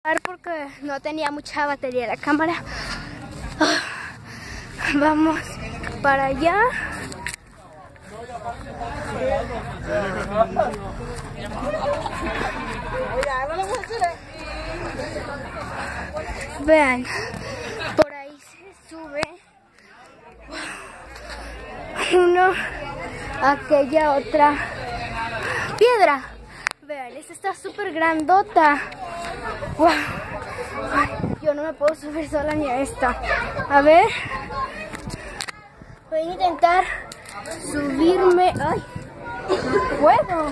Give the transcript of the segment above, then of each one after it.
Porque no tenía mucha batería la cámara. Vamos para allá. Vean, por ahí se sube uno a aquella otra piedra. Vean, esta está súper grandota. Wow. Ay, yo no me puedo subir sola ni a esta. A ver, voy a intentar subirme. Ay, no puedo.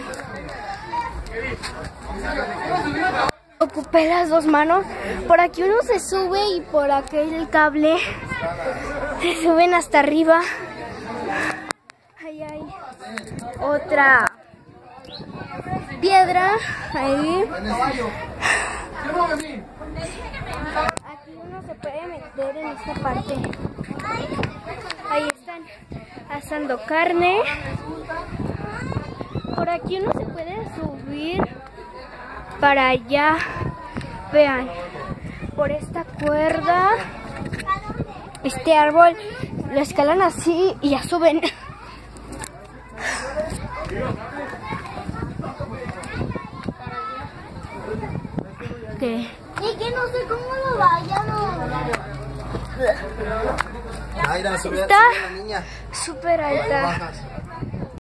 Ocupé las dos manos. Por aquí uno se sube y por aquel cable se suben hasta arriba. Ahí hay otra piedra. Ahí. Aquí uno se puede meter en esta parte. Ahí están asando carne. Por aquí uno se puede subir para allá. Vean, por esta cuerda, este árbol, lo escalan así y ya suben. ¿Qué? Y que no sé cómo lo vayan. Está súper alta.